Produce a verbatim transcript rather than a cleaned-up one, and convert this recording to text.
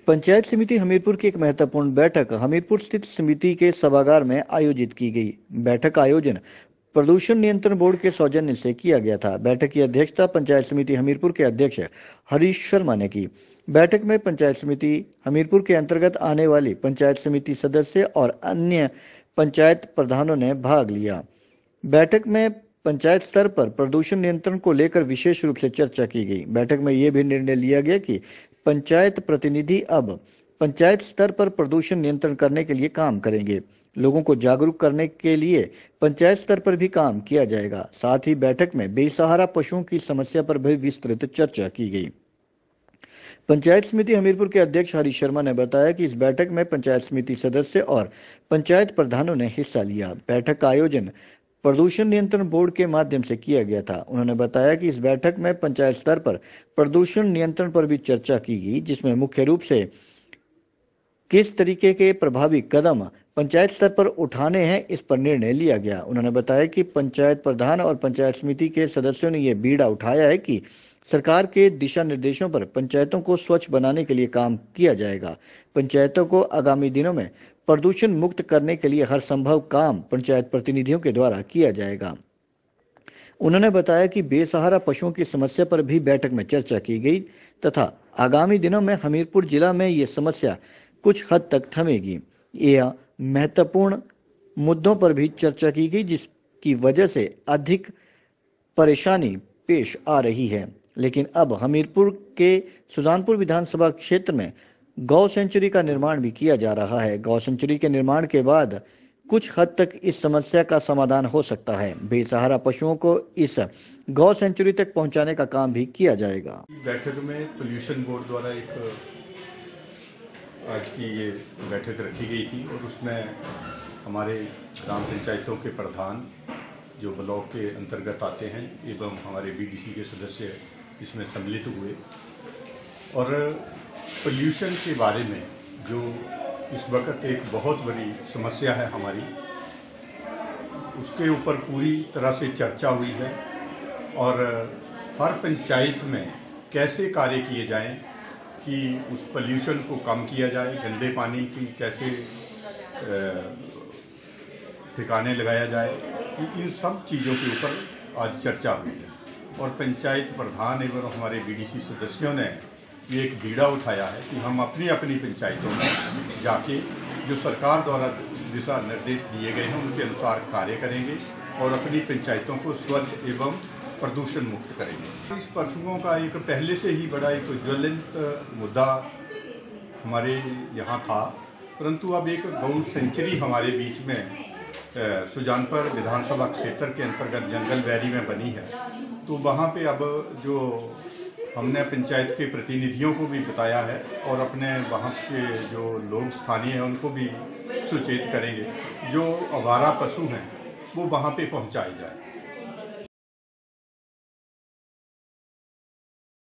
पंचायत समिति हमीरपुर की एक महत्वपूर्ण बैठक हमीरपुर स्थित समिति के सभागार में आयोजित की गई। बैठक का आयोजन प्रदूषण नियंत्रण बोर्ड के सौजन्य से किया गया था। बैठक की अध्यक्षता पंचायत समिति हमीरपुर के अध्यक्ष हरीश शर्मा ने की। बैठक में पंचायत समिति हमीरपुर के अंतर्गत आने वाली पंचायत समिति सदस्य और अन्य पंचायत प्रधानों ने भाग लिया। बैठक में पंचायत स्तर पर प्रदूषण नियंत्रण को लेकर विशेष रूप से चर्चा की गई। बैठक में यह भी निर्णय लिया गया कि पंचायत प्रतिनिधि अब पंचायत स्तर पर प्रदूषण नियंत्रण करने के लिए काम करेंगे। लोगों को जागरूक करने के लिए पंचायत स्तर पर भी काम किया जाएगा। साथ ही बैठक में बेसहारा पशुओं की समस्या पर भी विस्तृत चर्चा की गई। पंचायत समिति हमीरपुर के अध्यक्ष हरीश शर्मा ने बताया कि इस बैठक में पंचायत समिति सदस्य और पंचायत प्रधानों ने हिस्सा लिया। बैठक का आयोजन प्रदूषण नियंत्रण बोर्ड के माध्यम से किया गया था। उन्होंने बताया कि इस बैठक में पंचायत स्तर पर प्रदूषण नियंत्रण पर भी चर्चा की गई, जिसमें मुख्य रूप से किस तरीके के प्रभावी कदम पंचायत स्तर पर उठाने हैं, इस पर निर्णय लिया गया। उन्होंने बताया कि पंचायत प्रधान और पंचायत समिति के सदस्यों ने यह बीड़ा उठाया है कि सरकार के दिशा निर्देशों पर पंचायतों को स्वच्छ बनाने के लिए काम किया जाएगा। पंचायतों को आगामी दिनों में प्रदूषण मुक्त करने के लिए हर संभव काम पंचायत प्रतिनिधियों के द्वारा किया जाएगा। उन्होंने बताया कि बेसहारा पशुओं की समस्या पर भी बैठक में चर्चा की गई तथा आगामी दिनों में हमीरपुर जिला में ये समस्या कुछ हद तक थमेगी। यह महत्वपूर्ण मुद्दों पर भी चर्चा की गई, जिसकी वजह से अधिक परेशानी पेश आ रही है। लेकिन अब हमीरपुर के सुजानपुर विधानसभा क्षेत्र में गौ सेंचुरी का निर्माण भी किया जा रहा है। गौ सेंचुरी के निर्माण के बाद कुछ हद तक इस समस्या का समाधान हो सकता है। बेसहारा पशुओं को इस गौ सेंचुरी तक पहुंचाने का काम भी किया जाएगा। बैठक में पोल्यूशन बोर्ड द्वारा एक आज की ये बैठक रखी गई थी और उसमें हमारे ग्राम पंचायतों के प्रधान जो ब्लॉक के अंतर्गत आते हैं एवं हमारे बीडीसी के सदस्य इसमें सम्मिलित हुए और पोल्यूशन के बारे में जो इस वक्त एक बहुत बड़ी समस्या है हमारी, उसके ऊपर पूरी तरह से चर्चा हुई है और हर पंचायत में कैसे कार्य किए जाएं कि उस पोल्यूशन को कम किया जाए, गंदे पानी की कैसे ठिकाने लगाया जाए, इन सब चीज़ों के ऊपर आज चर्चा हुई है। और पंचायत प्रधान एवं हमारे बीडीसी सदस्यों ने ये एक बीड़ा उठाया है कि हम अपनी अपनी पंचायतों में जाके जो सरकार द्वारा दिशा निर्देश दिए गए हैं उनके अनुसार कार्य करेंगे और अपनी पंचायतों को स्वच्छ एवं प्रदूषण मुक्त करेंगे। इस पशुओं का एक पहले से ही बड़ा एक ज्वलंत मुद्दा हमारे यहाँ था, परंतु अब एक गौ सेंचुरी हमारे बीच में सुजानपुर विधानसभा क्षेत्र के अंतर्गत जंगल बैरी में बनी है, तो वहाँ पे अब जो हमने पंचायत के प्रतिनिधियों को भी बताया है और अपने वहाँ के जो लोग स्थानीय हैं उनको भी सुचेत करेंगे, जो आवारा पशु हैं वो वहाँ पे पहुँचाए जाए।